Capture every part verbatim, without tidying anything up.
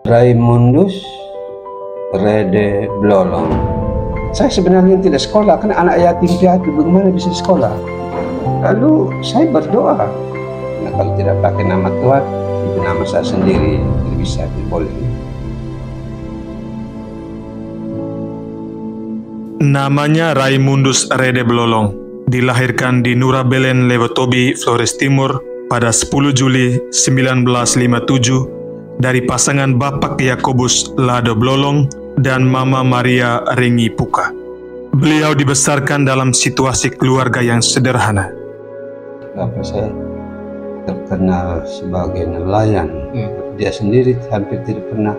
Raimundus Rede Blolong. Saya sebenarnya tidak sekolah, kan anak yatim piatu, bagaimana bisa sekolah? Lalu saya berdoa, nah, kalau tidak pakai nama Tuhan, itu nama saya sendiri, tidak bisa, tidak boleh. Namanya Raimundus Rede Blolong, dilahirkan di Nurabelen, Lewotobi, Flores Timur pada sepuluh Juli sembilan belas lima puluh tujuh dari pasangan Bapak Yakobus Lado Blolong dan Mama Maria Rengi Puka. Beliau dibesarkan dalam situasi keluarga yang sederhana. Bapak saya terkenal sebagai nelayan. Hmm. Dia sendiri hampir tidak pernah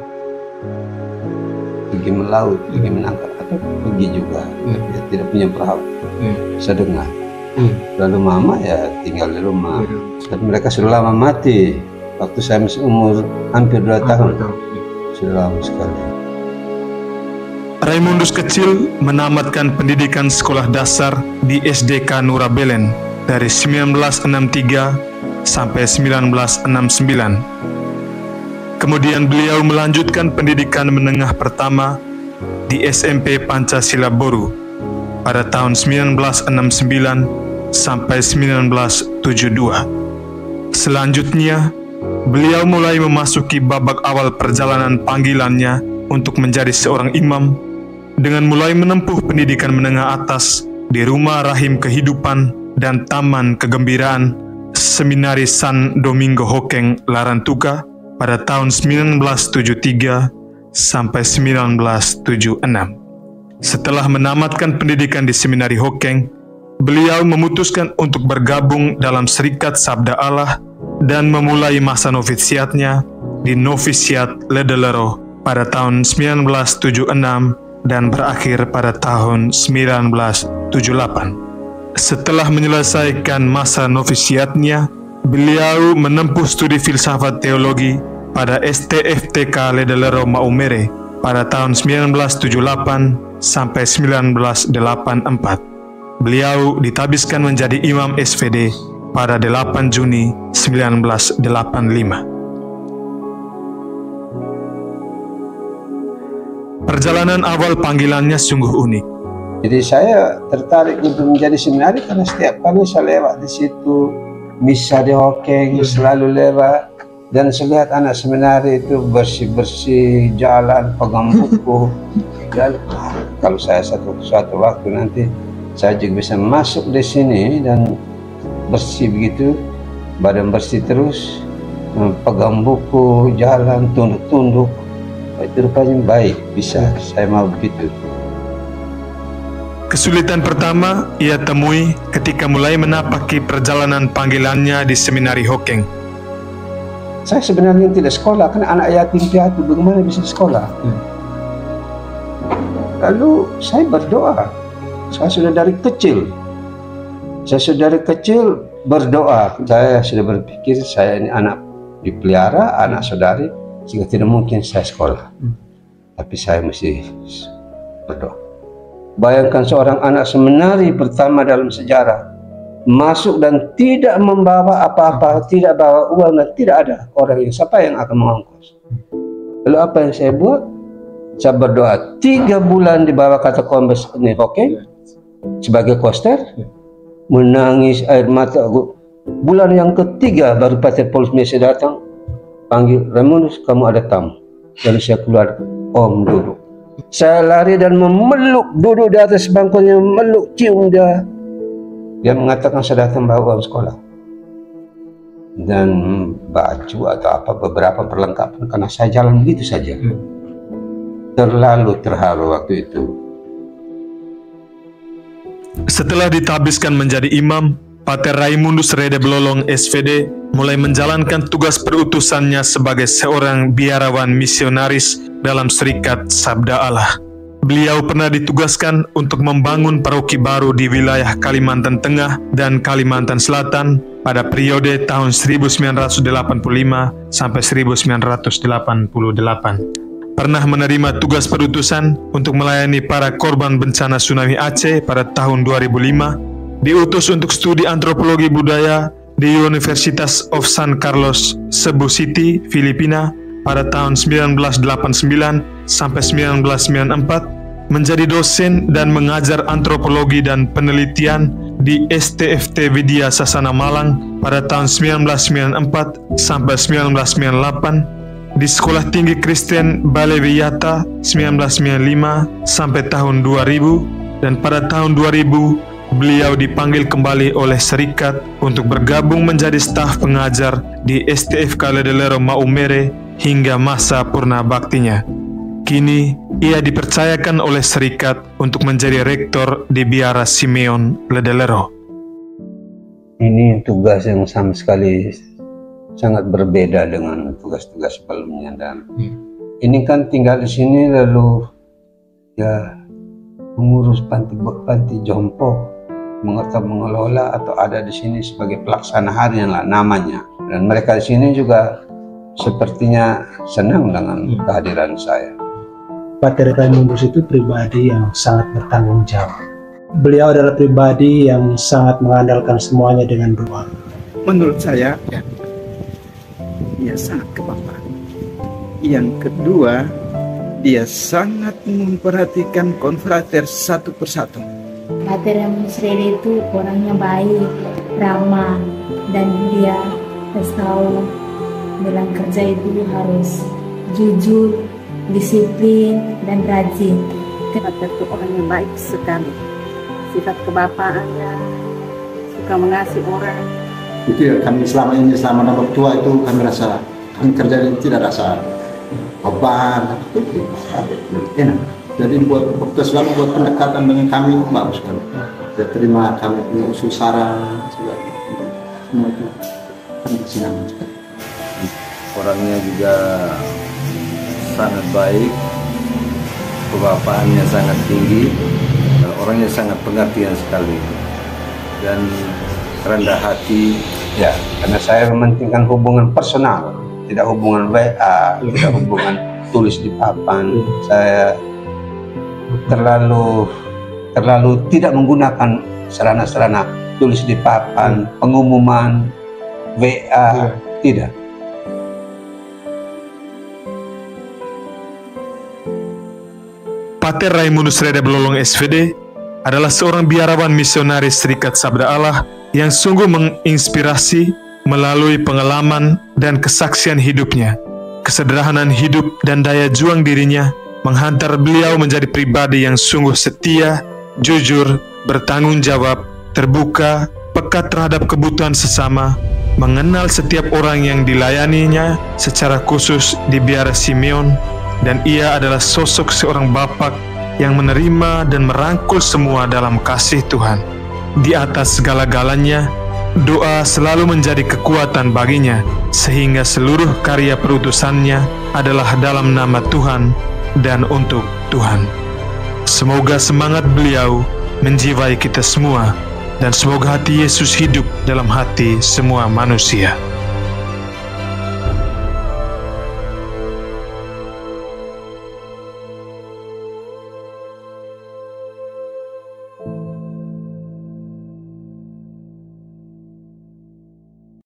pergi melaut, pergi menangkap, atau pergi juga. Hmm. Dia tidak punya perahu. Hmm. Saya dengar. Hmm. Lalu mama ya tinggal di rumah. Hmm. Dan mereka sudah lama mati. Waktu saya masih umur hampir dua tahun. Hmm. Sudah lama sekali. Raimundus kecil menamatkan pendidikan sekolah dasar di S D K Nurabelen dari sembilan belas enam puluh tiga sampai sembilan belas enam puluh sembilan. Kemudian beliau melanjutkan pendidikan menengah pertama di S M P Pancasila Boru pada tahun sembilan belas enam puluh sembilan sampai sembilan belas tujuh puluh dua. Selanjutnya, beliau mulai memasuki babak awal perjalanan panggilannya untuk menjadi seorang imam dengan mulai menempuh pendidikan menengah atas di Rumah Rahim Kehidupan dan Taman Kegembiraan Seminari San Domingo Hokeng, Larantuka pada tahun sembilan belas tujuh puluh tiga sampai sembilan belas tujuh puluh enam. Setelah menamatkan pendidikan di Seminari Hokeng, beliau memutuskan untuk bergabung dalam Serikat Sabda Allah dan memulai masa novisiatnya di Novisiat Ledelero pada tahun sembilan belas tujuh puluh enam dan berakhir pada tahun sembilan belas tujuh puluh delapan. Setelah menyelesaikan masa novisiatnya, beliau menempuh studi filsafat teologi pada S T F T K Ledelero Maumere pada tahun sembilan belas tujuh puluh delapan sampai sembilan belas delapan puluh empat. Beliau ditabiskan menjadi imam S V D pada delapan Juni sembilan belas delapan puluh lima. Perjalanan awal panggilannya sungguh unik. Jadi saya tertarik untuk menjadi seminari karena setiap kali saya lewat di situ, misa di Hokeng selalu lewat, dan saya lihat anak seminari itu bersih-bersih jalan, pegang buku. Dan kalau saya satu suatu waktu nanti saya juga bisa masuk di sini dan bersih begitu, badan bersih terus, pegang buku, jalan, tunduk-tunduk. Itu rupanya baik, bisa, saya mau begitu. Kesulitan pertama ia temui ketika mulai menapaki perjalanan panggilannya di Seminari Hokeng. Saya sebenarnya tidak sekolah, kan anak yatim piatu, bagaimana bisa sekolah? Hmm. Lalu saya berdoa, saya sudah dari kecil, saya sudah dari kecil berdoa. Saya sudah berpikir saya ini anak dipelihara, anak saudari, sehingga tidak mungkin saya sekolah. Hmm. Tapi saya mesti berdoa. Bayangkan seorang anak seminari pertama dalam sejarah masuk dan tidak membawa apa-apa, tidak bawa uang dan tidak ada orang yang siapa yang akan mengongkos. Lalu apa yang saya buat? Saya berdoa tiga bulan di bawah kata kombes ini, oke? Okay? Sebagai koster, menangis air mata. Bulan yang ketiga baru Pater Paulus Mese datang, panggil, Raimundus, kamu ada tamu. Lalu saya keluar, om duduk. Saya lari dan memeluk, duduk di atas bangkunya, memeluk, cium dia. Dia mengatakan saya datang bawa uang sekolah dan baju atau apa beberapa perlengkapan, karena saya jalan begitu saja. Hmm. Terlalu terharu waktu itu. Setelah ditabiskan menjadi imam, Pater Raimundus Rede Blolong S V D mulai menjalankan tugas perutusannya sebagai seorang biarawan misionaris dalam Serikat Sabda Allah. Beliau pernah ditugaskan untuk membangun paroki baru di wilayah Kalimantan Tengah dan Kalimantan Selatan pada periode tahun seribu sembilan ratus delapan puluh lima sampai seribu sembilan ratus delapan puluh delapan. Pernah menerima tugas perutusan untuk melayani para korban bencana tsunami Aceh pada tahun dua ribu lima, diutus untuk studi antropologi budaya di Universitas of San Carlos, Cebu City, Filipina pada tahun sembilan belas delapan puluh sembilan sampai sembilan belas sembilan puluh empat, menjadi dosen dan mengajar antropologi dan penelitian di S T F T Widya Sasana Malang pada tahun sembilan belas sembilan puluh empat sampai sembilan belas sembilan puluh delapan, di Sekolah Tinggi Kristen Balewiyata sembilan belas sembilan puluh lima sampai tahun dua ribu, dan pada tahun dua ribu beliau dipanggil kembali oleh Serikat untuk bergabung menjadi staf pengajar di S T F K Ledelero Maumere hingga masa purna baktinya. Kini ia dipercayakan oleh Serikat untuk menjadi rektor di Biara Simeon Ledelero. Ini tugas yang sama sekali sangat berbeda dengan tugas-tugas sebelumnya, dan hmm. ini kan tinggal di sini lalu ya mengurus panti panti jompo, mengerti mengelola atau ada di sini sebagai pelaksana harian lah namanya, dan mereka di sini juga sepertinya senang dengan hmm. kehadiran saya. Pater Raimunus itu pribadi yang sangat bertanggung jawab. Beliau adalah pribadi yang sangat mengandalkan semuanya dengan doa. Menurut saya, ya, dia sangat kebanggaan. Yang kedua, dia sangat memperhatikan konfrater satu persatu. Pater Raimunus Rede itu orangnya baik, ramah, dan dia harus tahu bilang kerja itu harus jujur, disiplin, dan rajin. Pater itu orang yang baik sekali. Sifat kebapaannya, suka mengasihi orang. Itu ya, kami selama ini, selama anak tua itu kami rasa, kami kerja ini tidak rasa beban, itu enak. Jadi buat waktu selama buat pendekatan dengan kami bagus sekali. Dia terima kami punya usul saran, semua itu kami senang sekali. Orangnya juga sangat baik, kebapaannya sangat tinggi, orangnya sangat pengertian sekali dan rendah hati. Ya, karena saya mementingkan hubungan personal, tidak hubungan W A, tidak hubungan tulis di papan. Saya terlalu terlalu tidak menggunakan sarana-sarana tulis di papan, pengumuman, W A, tidak. Pater Raimunus Rede Blolong S V D adalah seorang biarawan misionaris Serikat Sabda Allah yang sungguh menginspirasi melalui pengalaman dan kesaksian hidupnya. Kesederhanaan hidup dan daya juang dirinya menghantar beliau menjadi pribadi yang sungguh setia, jujur, bertanggung jawab, terbuka, peka terhadap kebutuhan sesama, mengenal setiap orang yang dilayaninya secara khusus di Biara Simeon, dan ia adalah sosok seorang bapak yang menerima dan merangkul semua dalam kasih Tuhan. Di atas segala-galanya, doa selalu menjadi kekuatan baginya, sehingga seluruh karya perutusannya adalah dalam nama Tuhan dan untuk Tuhan. Semoga semangat beliau menjiwai kita semua, dan semoga hati Yesus hidup dalam hati semua manusia.